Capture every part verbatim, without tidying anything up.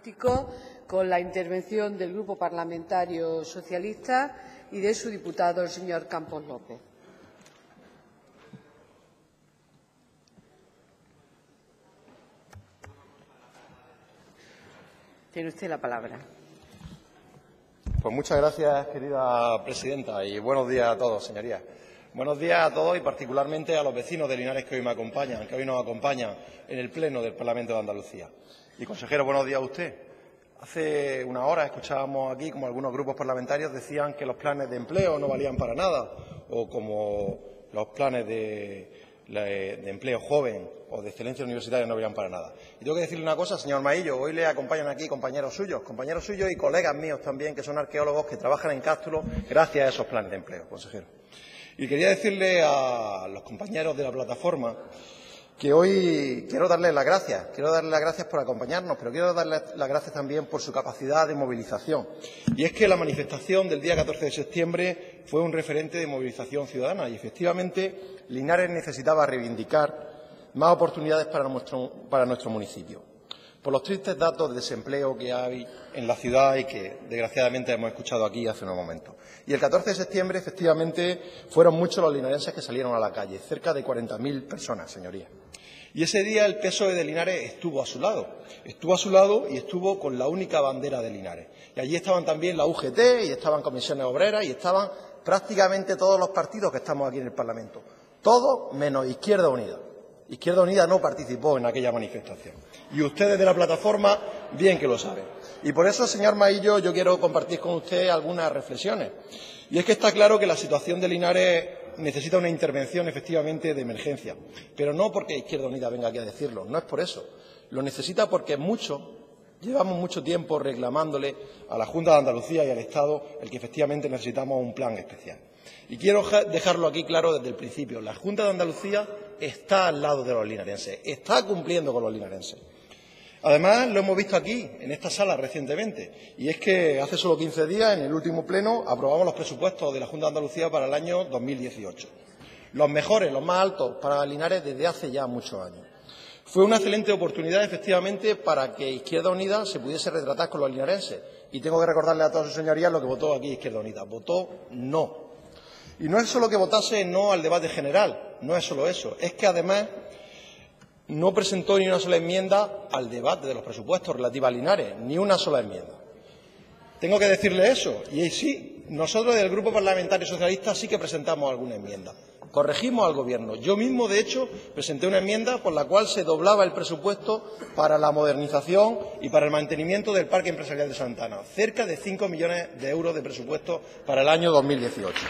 político, con la intervención del Grupo Parlamentario Socialista y de su diputado, el señor Campos López. Tiene usted la palabra. Pues muchas gracias, querida presidenta, y buenos días a todos, señorías. Buenos días a todos y particularmente a los vecinos de Linares que hoy me acompañan, que hoy nos acompañan en el Pleno del Parlamento de Andalucía. Y, consejero, buenos días a usted. Hace una hora escuchábamos aquí como algunos grupos parlamentarios decían que los planes de empleo no valían para nada, o como los planes de, de empleo joven o de excelencia universitaria no valían para nada. Y tengo que decirle una cosa, señor Maillo, hoy le acompañan aquí compañeros suyos, compañeros suyos y colegas míos también, que son arqueólogos que trabajan en Cástulo gracias a esos planes de empleo, consejero. Y quería decirle a los compañeros de la plataforma que hoy quiero darles las gracias, quiero darles las gracias por acompañarnos, pero quiero darles las gracias también por su capacidad de movilización. Y es que la manifestación del día catorce de septiembre fue un referente de movilización ciudadana y, efectivamente, Linares necesitaba reivindicar más oportunidades para nuestro, para nuestro municipio. Por los tristes datos de desempleo que hay en la ciudad y que, desgraciadamente, hemos escuchado aquí hace unos momentos. Y el catorce de septiembre, efectivamente, fueron muchos los linarenses que salieron a la calle, cerca de cuarenta mil personas, señorías. Y ese día el P S O E de Linares estuvo a su lado, estuvo a su lado y estuvo con la única bandera de Linares. Y allí estaban también la U G T y estaban comisiones obreras y estaban prácticamente todos los partidos que estamos aquí en el Parlamento. Todos menos Izquierda Unida. Izquierda Unida no participó en aquella manifestación. Y ustedes de la plataforma bien que lo saben. Y por eso, señor Maillo, yo quiero compartir con usted algunas reflexiones. Y es que está claro que la situación de Linares necesita una intervención, efectivamente, de emergencia. Pero no porque Izquierda Unida venga aquí a decirlo, no es por eso. Lo necesita porque muchos, llevamos mucho tiempo reclamándole a la Junta de Andalucía y al Estado el que efectivamente necesitamos un plan especial. Y quiero dejarlo aquí claro desde el principio. La Junta de Andalucía está al lado de los linarenses, está cumpliendo con los linarenses. Además, lo hemos visto aquí, en esta sala, recientemente, y es que hace solo quince días, en el último pleno, aprobamos los presupuestos de la Junta de Andalucía para el año dos mil dieciocho. Los mejores, los más altos para Linares desde hace ya muchos años. Fue una excelente oportunidad, efectivamente, para que Izquierda Unida se pudiese retratar con los linarenses. Y tengo que recordarle a todas sus señorías lo que votó aquí Izquierda Unida. Votó no. Y no es solo que votase no al debate general, no es solo eso. Es que, además, no presentó ni una sola enmienda al debate de los presupuestos relativa a Linares, ni una sola enmienda. Tengo que decirle eso. Y sí, nosotros del Grupo Parlamentario Socialista sí que presentamos alguna enmienda. Corregimos al Gobierno. Yo mismo, de hecho, presenté una enmienda por la cual se doblaba el presupuesto para la modernización y para el mantenimiento del Parque Empresarial de Santana. Cerca de cinco millones de euros de presupuesto para el año dos mil dieciocho.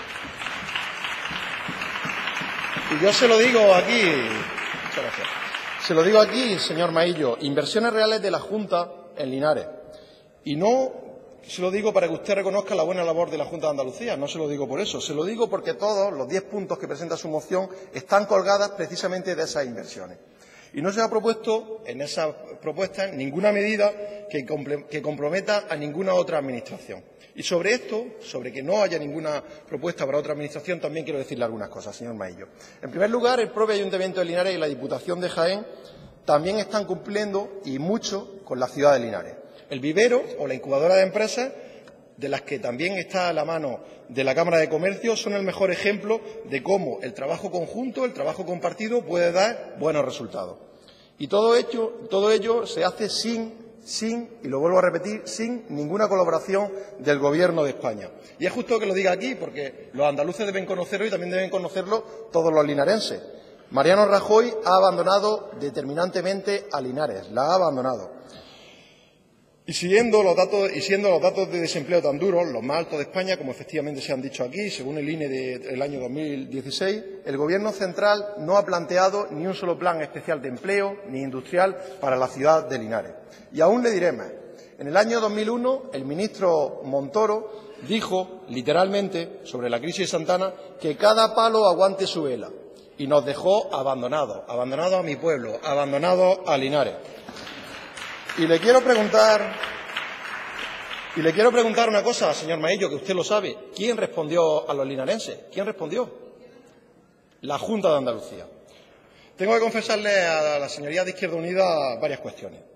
Y yo se lo digo aquí, muchas gracias. Se lo digo aquí, señor Maillo, inversiones reales de la Junta en Linares. Y no se lo digo para que usted reconozca la buena labor de la Junta de Andalucía, no se lo digo por eso, se lo digo porque todos los diez puntos que presenta su moción están colgadas precisamente de esas inversiones. Y no se ha propuesto en esas propuestas ninguna medida que, que comprometa a ninguna otra administración. Y sobre esto, sobre que no haya ninguna propuesta para otra administración, también quiero decirle algunas cosas, señor Maillo. En primer lugar, el propio Ayuntamiento de Linares y la Diputación de Jaén también están cumpliendo, y mucho, con la ciudad de Linares. El vivero o la incubadora de empresas, de las que también está a la mano de la Cámara de Comercio, son el mejor ejemplo de cómo el trabajo conjunto, el trabajo compartido, puede dar buenos resultados. Y todo ello, todo ello se hace sin... sin, y lo vuelvo a repetir, sin ninguna colaboración del Gobierno de España. Y es justo que lo diga aquí, porque los andaluces deben conocerlo y también deben conocerlo todos los linarenses. Mariano Rajoy ha abandonado determinantemente a Linares, la ha abandonado. Y siguiendo los datos, y siendo los datos de desempleo tan duros, los más altos de España, como efectivamente se han dicho aquí, según el I N E del año dos mil dieciséis, el Gobierno central no ha planteado ni un solo plan especial de empleo ni industrial para la ciudad de Linares. Y aún le diré más. En el año dos mil uno, el ministro Montoro dijo, literalmente, sobre la crisis de Santana, que cada palo aguante su vela. Y nos dejó abandonados, abandonados a mi pueblo, abandonados a Linares. Y le quiero preguntar, y le quiero preguntar una cosa, señor Maillo, que usted lo sabe. ¿Quién respondió a los linarenses? ¿Quién respondió? La Junta de Andalucía. Tengo que confesarle a la señoría de Izquierda Unida varias cuestiones.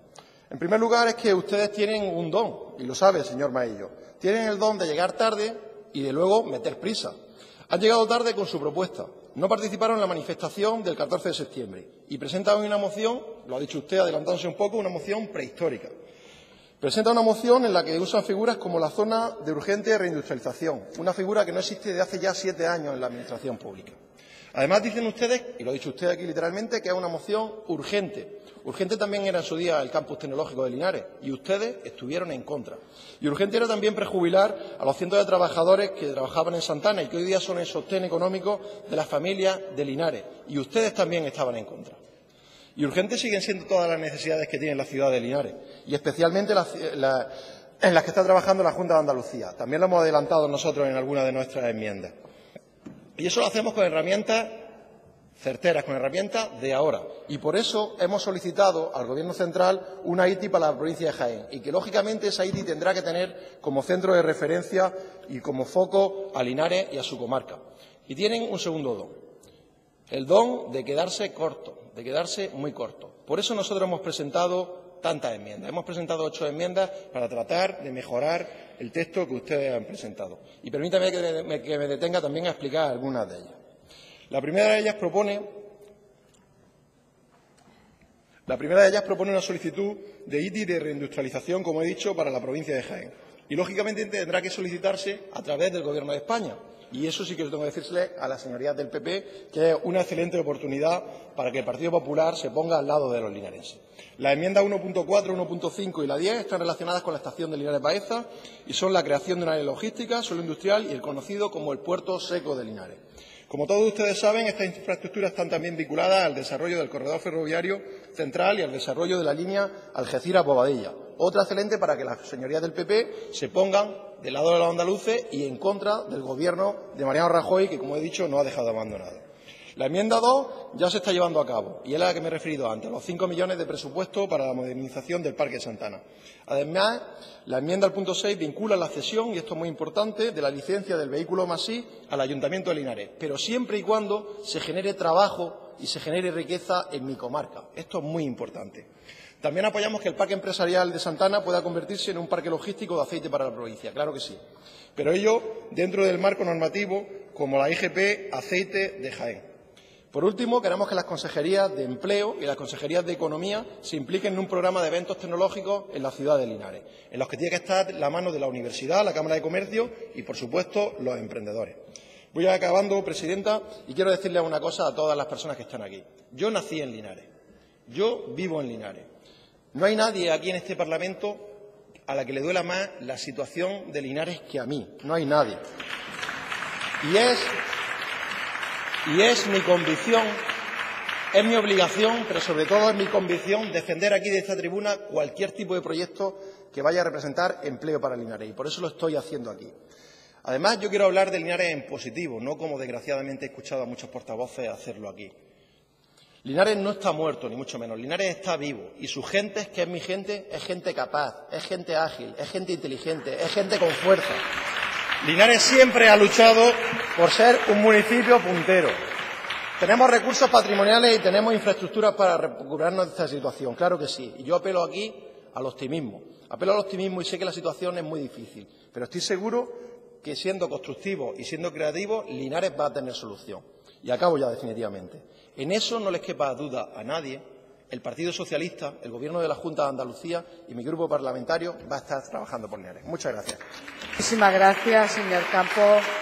En primer lugar, es que ustedes tienen un don, y lo sabe, señor Maillo. Tienen el don de llegar tarde y de luego meter prisa. Han llegado tarde con su propuesta. No participaron en la manifestación del catorce de septiembre y presentan una moción, lo ha dicho usted adelantándose un poco, una moción prehistórica. Presenta una moción en la que usan figuras como la zona de urgente reindustrialización, una figura que no existe desde hace ya siete años en la Administración pública. Además, dicen ustedes, y lo ha dicho usted aquí literalmente, que es una moción urgente. Urgente también era en su día el campus tecnológico de Linares, y ustedes estuvieron en contra. Y urgente era también prejubilar a los cientos de trabajadores que trabajaban en Santana y que hoy día son el sostén económico de las familias de Linares, y ustedes también estaban en contra. Y urgentes siguen siendo todas las necesidades que tiene la ciudad de Linares, y especialmente las, las, en las que está trabajando la Junta de Andalucía. También lo hemos adelantado nosotros en algunas de nuestras enmiendas. Y eso lo hacemos con herramientas certeras, con herramientas de ahora. Y por eso hemos solicitado al Gobierno central una I T I para la provincia de Jaén y que, lógicamente, esa I T I tendrá que tener como centro de referencia y como foco a Linares y a su comarca. Y tienen un segundo don, el don de quedarse corto, de quedarse muy corto. Por eso nosotros hemos presentado tantas enmiendas. Hemos presentado ocho enmiendas para tratar de mejorar el texto que ustedes han presentado. Y permítame que me, que me detenga también a explicar algunas de ellas. La primera de ellas propone, la primera de ellas propone una solicitud de I T I de reindustrialización, como he dicho, para la provincia de Jaén. Y, lógicamente, tendrá que solicitarse a través del Gobierno de España. Y eso sí que tengo que decirle a las señorías del P P, que es una excelente oportunidad para que el Partido Popular se ponga al lado de los linarenses. Las enmiendas uno punto cuatro, uno punto cinco y la diez están relacionadas con la estación de Linares Baeza y son la creación de una área logística, suelo industrial y el conocido como el puerto seco de Linares. Como todos ustedes saben, estas infraestructuras están también vinculadas al desarrollo del corredor ferroviario central y al desarrollo de la línea Algeciras-Bobadilla. Otra excelente para que las señorías del P P se pongan del lado de los andaluces y en contra del Gobierno de Mariano Rajoy, que, como he dicho, no ha dejado abandonado. La enmienda dos ya se está llevando a cabo y es a la que me he referido antes, los cinco millones de presupuesto para la modernización del Parque Santana. Además, la enmienda al punto seis vincula la cesión, y esto es muy importante, de la licencia del vehículo Masí al Ayuntamiento de Linares, pero siempre y cuando se genere trabajo y se genere riqueza en mi comarca. Esto es muy importante. También apoyamos que el parque empresarial de Santana pueda convertirse en un parque logístico de aceite para la provincia, claro que sí, pero ello dentro del marco normativo como la I G P Aceite de Jaén. Por último, queremos que las consejerías de Empleo y las consejerías de Economía se impliquen en un programa de eventos tecnológicos en la ciudad de Linares, en los que tiene que estar la mano de la Universidad, la Cámara de Comercio y, por supuesto, los emprendedores. Voy acabando, presidenta, y quiero decirle una cosa a todas las personas que están aquí. Yo nací en Linares, yo vivo en Linares. No hay nadie aquí en este Parlamento a la que le duela más la situación de Linares que a mí. No hay nadie. Y es... Y es mi convicción, es mi obligación, pero sobre todo es mi convicción defender aquí de esta tribuna cualquier tipo de proyecto que vaya a representar empleo para Linares. Y por eso lo estoy haciendo aquí. Además, yo quiero hablar de Linares en positivo, no como desgraciadamente he escuchado a muchos portavoces hacerlo aquí. Linares no está muerto, ni mucho menos. Linares está vivo. Y su gente, que es mi gente, es gente capaz, es gente ágil, es gente inteligente, es gente con fuerza. Linares siempre ha luchado por ser un municipio puntero. Tenemos recursos patrimoniales y tenemos infraestructuras para recuperarnos de esta situación, claro que sí. Y yo apelo aquí al optimismo. Apelo al optimismo y sé que la situación es muy difícil, pero estoy seguro que siendo constructivo y siendo creativo, Linares va a tener solución. Y acabo ya definitivamente. En eso no les quepa duda a nadie. El Partido Socialista, el Gobierno de la Junta de Andalucía y mi grupo parlamentario va a estar trabajando por Linares. Muchas gracias. Muchísimas gracias, señor Campos.